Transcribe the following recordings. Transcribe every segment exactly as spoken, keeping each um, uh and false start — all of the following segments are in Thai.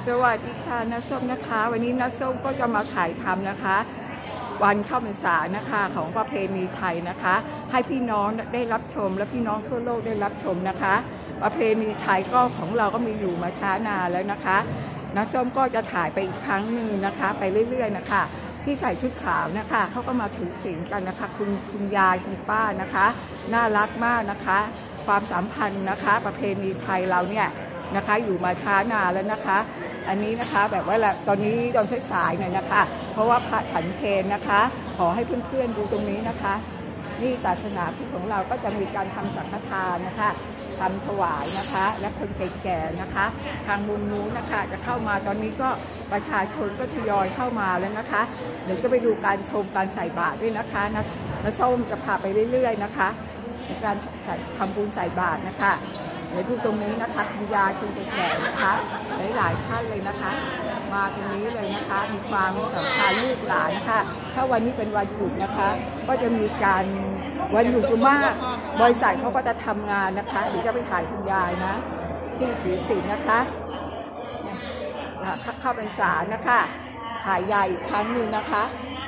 สวัสดีค่ะน้าส้มนะคะวันนี้น้าส้มก็จะมาถ่ายทำนะคะวันเข้าพรรษานะคะของประเพณีไทยนะคะให้พี่น้องได้รับชมและพี่น้องทั่วโลกได้รับชมนะคะประเพณีไทยก็ของเราก็มีอยู่มาช้านานแล้วนะคะน้าส้มก็จะถ่ายไปอีกครั้งหนึ่งนะคะไปเรื่อยๆนะคะที่ใส่ชุดขาวนะคะเขาก็มาถือศีลกันนะคะคุณคุณยายคุณป้านะคะน่ารักมากนะคะความสัมพันธ์นะคะประเพณีไทยเราเนี่ยนะคะอยู่มาช้านานแล้วนะคะอันนี้นะคะแบบว่าตอนนี้ตอนสายๆหน่อยนะคะเพราะว่าพระฉันเพลนะคะขอให้เพื่อนๆดูตรงนี้นะคะนี่ศาสนาพุทธของเราก็จะมีการทำสังฆทานนะคะทำถวายนะคะและคนแก่ๆนะคะทางมุมนู้นนะคะจะเข้ามาตอนนี้ก็ประชาชนก็ทยอยเข้ามาแล้วนะคะเดี๋ยวจะไปดูการชมการใส่บาตรด้วยนะคะนะนะส้มจะพาไปเรื่อยๆนะคะในการทำบุญใส่บาตรนะคะเดี๋ยวดูตรงนี้นะคะคุณยายคุณแก่ๆนะคะหลายๆท่านเลยนะคะมาตรงนี้เลยนะคะมีความสำคัญลูกหลานนะคะถ้าวันนี้เป็นวันหยุดนะคะก็จะมีการวันหยุดจุม่าบริษัทเขาก็จะทำงานนะคะเดี๋ยวจะไปถ่ายคุณยายนะที่ถือศีลนะคะเข้าพรรษานะคะถ่ายยายอีกครั้งหนึ่งนะคะ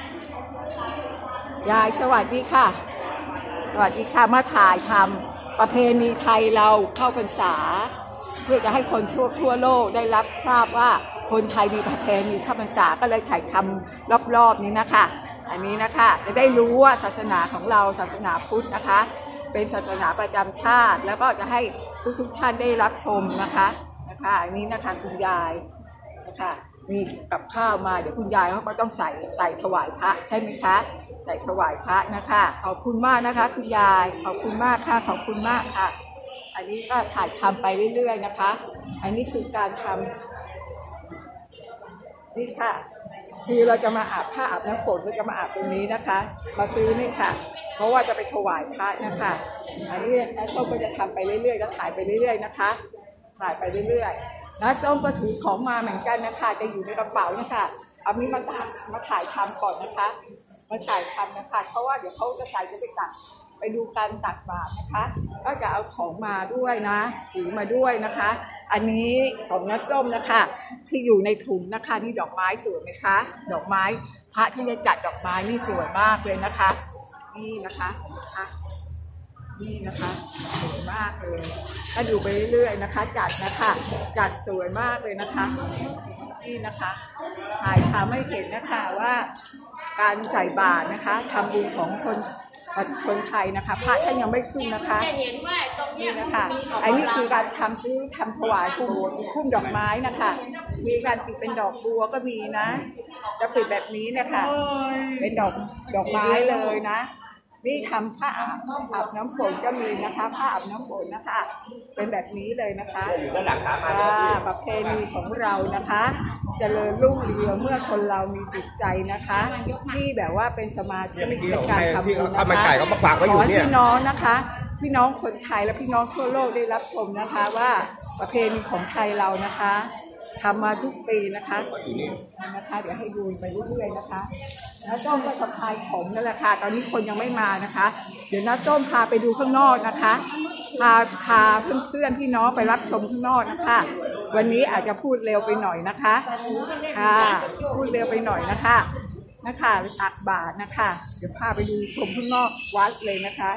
ยายสวัสดีค่ะสวัสดีค่ะมาถ่ายทำประเพณีไทยเราเข้าพรรษาเพื่อจะให้คนทั่วทั่วโลกได้รับทราบว่าคนไทยมีประเพณีเข้าพรรษาก็เลยถ่ายทำรอบๆนี้นะคะอันนี้นะคะจะได้รู้ว่าศาสนาของเราศาสนาพุทธนะคะเป็นศาสนาประจำชาติแล้วก็จะให้ทุกทุกท่านได้รับชมนะคะนะคะอันนี้นะคะคุณยายนะคะมีกับข้าวมาเดี๋ยวคุณยายเขาก็ต้องใส่ใส่ถวายพระใช่ไหมคะใส่ถวายพระนะคะขอบคุณมากนะคะคุณยายขอบคุณมากค่ะขอบคุณมากค่ะอันนี้ก็ถ่ายทำไปเรื่อยๆนะคะอันนี้คือการทำนี่ค่ะคือเราจะมาอาบผ้าอาบน้ำฝนเราจะมาอาบตรงนี้นะคะมาซื้อนี่ค่ะเพราะว่าจะไปถวายพระนะคะอันนี้น้าส้มก็จะทำไปเรื่อยๆจะถ่ายไปเรื่อยๆนะคะถ่ายไปเรื่อยๆน้าส้มก็ถือของมาเหมือนกันนะคะจะอยู่ในกระเป๋านะคะเอานี้มาถ่ายมาถ่ายทำก่อนนะคะมาถ่ายทำนะคะเพราะว่าเดี๋ยวเขาจะใส่จะไปตักไปดูการตักบาตรนะคะก็จะเอาของมาด้วยนะถือมาด้วยนะคะอันนี้ของน้าส้มนะคะที่อยู่ในถุงนะคะนี่ดอกไม้สวยไหมคะดอกไม้พระที่จะจัดดอกไม้นี่สวยมากเลยนะคะนี่นะคะนี่นะคะสวยมากเลยก็อยู่ไปเรื่อยๆนะคะจัดนะคะจัดสวยมากเลยนะคะนี่นะคะถ่ายทำให้เห็นนะคะว่าการใส่บาตรนะคะทำบุญของคนคนไทยนะคะพระท่านยังไม่ขึ้นนะคะนี่นะคะอันนี้คือการทำซื้อทำถวายพุ่มพุ่มดอกไม้นะคะมีการปิดเป็นดอกบัวก็มีนะจะปิดแบบนี้นะคะเป็นดอกดอกไม้เลยนะนี่ทำผ้าอาบอาบน้ำฝนก็มีนะคะผ้าอาบน้ำฝนนะคะเป็นแบบนี้เลยนะคะประเพณีของเรานะคะเจริญรุ่งเรืองเมื่อคนเรามีจิตใจนะคะที่แบบว่าเป็นสมาธิในการทำบุญนะคะขอให้พี่น้องนะคะพี่น้องคนไทยและพี่น้องทั่วโลกได้รับชมนะคะว่าประเพณีของไทยเรานะคะทำมาทุกปีนะคะนะคะเดี๋ยวให้ดูไปเรื่อยๆนะคะน้าส้มก็สะพายของนั่นแหละค่ะตอนนี้คนยังไม่มานะคะเดี๋ยวน้าส้มพาไปดูข้างนอกนะคะพาพาเพื่อนๆพี่น้องไปรับชมข้างนอกนะคะวันนี้อาจจะพูดเร็วไปหน่อยนะคะค่ะพูดเร็วไปหน่อยนะคะนะคะตักบาตรนะคะเดี๋ยวพาไปดูชมข้างนอกวัดเลยนะคะ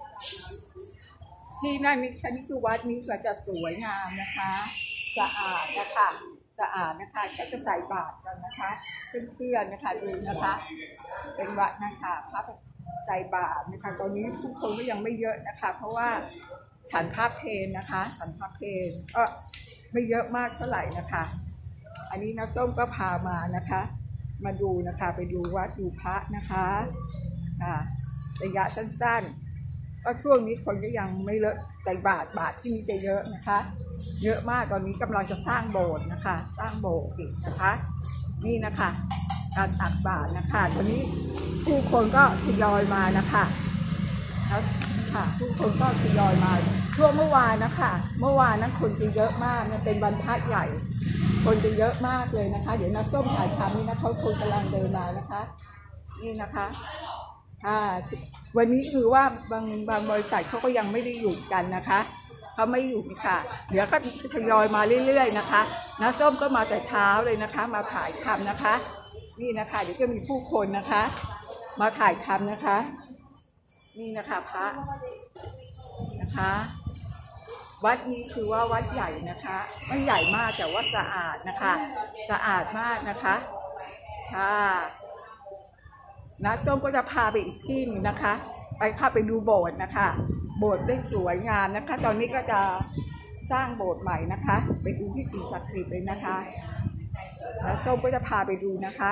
ที่นั่นนี่ค่ะนี่คือวัดนี้ก็จะสวยงามนะคะสะอาดนะคะสะอาดนะคะก็จะใส่บาตรกันนะคะเพื่อนๆนะคะดูนะคะเป็นวัดนะคะพระใส่บาตรนะคะตอนนี้ทุกคนก็ยังไม่เยอะนะคะเพราะว่าฉันพระเพลนะคะฉันพระเพลก็ไม่เยอะมากเท่าไหร่นะคะอันนี้น้าส้มก็พามานะคะมาดูนะคะไปดูวัดดูพระนะคะค่ะระยะสั้นๆก็ช่วงนี้คนก็ยังไม่เลอะใส่บาตรบาตรที่นี่จะเยอะนะคะเยอะมากตอนนี้กำลังจะสร้างโบสถ์นะคะสร้างโบสถ์อีกนะคะนี่นะคะการตักบาตรนะคะตอนนี้ผู้คนก็ทยอยมานะคะแล้วค่ะผู้คนก็ทยอยมาช่วงเมื่อวานนะคะเมื่อวานนั้นคนจะเยอะมากมันเป็นวันพระใหญ่คนจะเยอะมากเลยนะคะเดี๋ยวน้าส้มถ่ายทำนี่นะเขาคนกำลังเดินมานะคะนี่นะคะค่ะวันนี้คือว่าบางบางบริษัทเขาก็ยังไม่ได้หยุดกันนะคะเขาไม่อยู่ค่ะ เดี๋ยวก็ทยอยมาเรื่อยๆนะคะน้าส้มก็มาแต่เช้าเลยนะคะมาถ่ายทำนะคะนี่นะคะเดี๋ยวจะมีผู้คนนะคะมาถ่ายทำนะคะนี่นะคะพระนะคะวัดนี้คือว่าวัดใหญ่นะคะไม่ใหญ่มากแต่ว่าสะอาดนะคะสะอาดมากนะคะค่ะน้าส้มก็จะพาไปอีกที่นึงนะคะไปเข้าไปดูโบสถ์นะคะโบสถ์ได้สวยงามนะคะตอนนี้ก็จะสร้างโบสถ์ใหม่นะคะไปดูที่สิ่งศักดิ์สิทธิ์เลยนะคะน้าส้มก็จะพาไปดูนะคะ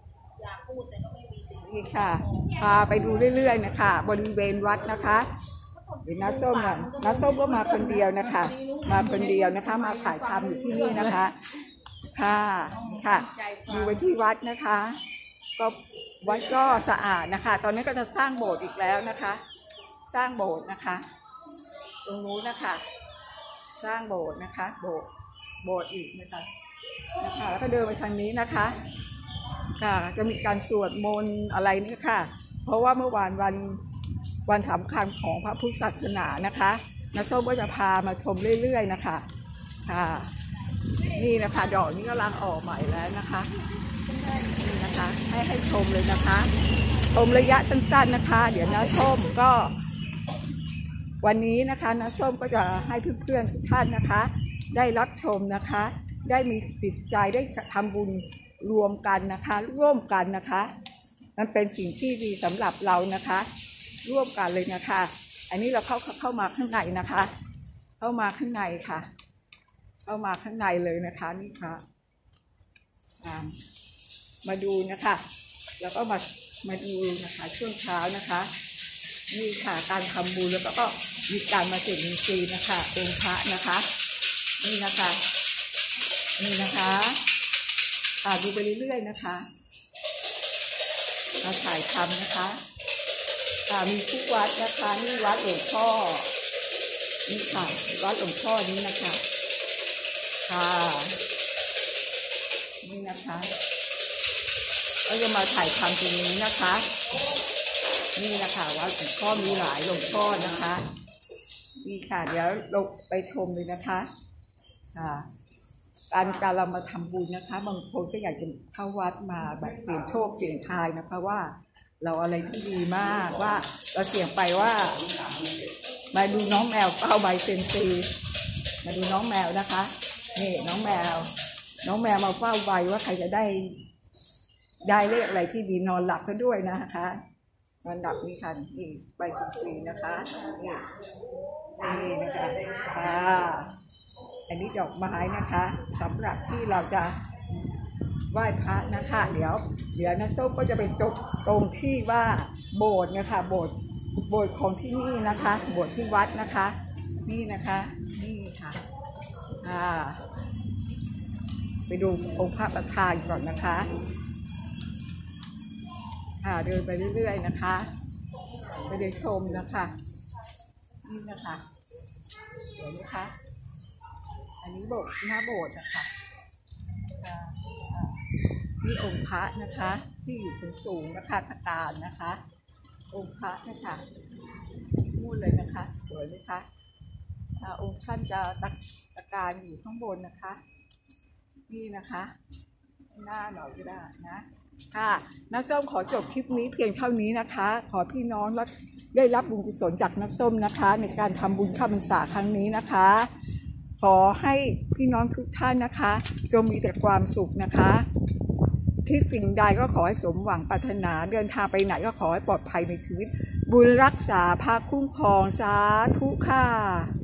นี่ค่ะพาไปดูเรื่อยๆนะคะบริเวณวัดนะคะเดี๋ยวน้าส้มอ่ะน้าส้มก็มาคนเดียวนะคะมาคนเดียวนะคะมาถ่ายทำอยู่ที่นี่นะคะค่ะค่ะดูไปที่วัดนะคะก็วัดก็สะอาดนะคะตอนนี้ก็จะสร้างโบสถ์อีกแล้วนะคะสร้างโบสถ์นะคะตรงนู้นนะคะสร้างโบสถ์นะคะโบสถ์โบสถ์อีกนะคะนะคะแล้วก็เดินไปทางนี้นะคะค่ะจะมีการสวดมนต์อะไรนี่ค่ะเพราะว่าเมื่อวานวันวันสำคัญของพระพุทธศาสนานะคะน้าส้มก็จะพามาชมเรื่อยๆนะคะค่ะนี่นะคะดอกนี้กำลังออกใหม่แล้วนะคะนี่นะคะให้ให้ชมเลยนะคะชมระยะสั้นๆนะคะเดี๋ยวน้าส้มก็วันนี้นะคะน้าส้มก็จะให้เพื่อนๆทุกท่านนะคะได้รับชมนะคะได้มีจิตใจได้ทำบุญรวมกันนะคะร่วมกันนะคะมันเป็นสิ่งที่ดีสำหรับเรานะคะร่วมกันเลยนะคะอันนี้เราเข้าเข้ามาข้างในนะคะเข้ามาข้างในค่ะเข้ามาข้างในเลยนะคะนี่ค่ะมาดูนะคะแล้วก็มามาดูนะคะช่วงเช้านะคะนี่ค่ะการทำบุญแล้วก็มีการมาเสี่ยงดนตรีนะคะองค์พระนะคะนี่นะคะนี่นะคะค่ะดูไปเรื่อยๆนะคะมาถ่ายทำนะคะค่ะมีทุกวัดนะคะนี่วัดหลวงพ่อนี่ค่ะวัดหลวงพ่อนี้นะคะค่ะนี่นะคะก็จะมาถ่ายทำตรงนี้นะคะนี่นะคะวัดหลวงพ่อมีหลายหลวงพ่อนะคะนี่ค่ะเดี๋ยวลงไปชมเลยนะคะค่ะการการเรามาทำบุญนะคะบางคนก็อยากจะเข้าวัดมาแบบเสี่ยงโชคเสี่ยงทายนะคะว่าเราอะไรที่ดีมากว่าเราเสี่ยงไปว่ามาดูน้องแมวเป้าใบเซนซีมาดูน้องแมวนะคะนี่น้องแมวน้องแมวมาเฝ้าใบว่าใครจะได้ได้เลขอะไรที่ดีนอนหลับซะด้วยนะคะนอนหลับนี่ค่ะนี่ใบเซนซีนะคะนี่นี่นะคะค่ะอันนี้ดอกไม้นะคะสำหรับที่เราจะไหว้พระนะคะเดี๋ยวเดี๋ยวน้าส้มก็จะไปจบตรงที่ว่าโบสถ์นะคะโบสถ์โบสถ์ของที่นี่นะคะโบสถ์ที่วัดนะคะนี่นะคะนี่ค่ะอ่าไปดูองค์พระประธานก่อนนะคะค่ะเดินไปเรื่อยๆนะคะไปได้ชมนะคะนี่นะคะเดี๋ยวนะคะอันนี้โบสถ์หน้าโบสถ์นะคะนี่องค์พระนะคะที่อยู่สูงๆนะคะตะการนะคะองค์พระนะคะนู่นเลยนะคะสวยไหมคะองค์ท่านจะตะตะการอยู่ข้างบนนะคะนี่นะคะหน้าหน่อยก็ได้นะค่ะน้าส้มขอจบคลิปนี้เพียงเท่านี้นะคะขอพี่น้องได้รับบุญกุศลจากน้าส้มนะคะในการทำบุญเข้าพรรษาครั้งนี้นะคะขอให้พี่น้องทุกท่านนะคะจงมีแต่ความสุขนะคะที่สิ่งใดก็ขอให้สมหวังปรารถนาเดินทางไปไหนก็ขอให้ปลอดภัยในชีวิตบุญรักษาพาคุ้มครองสาธุค่ะ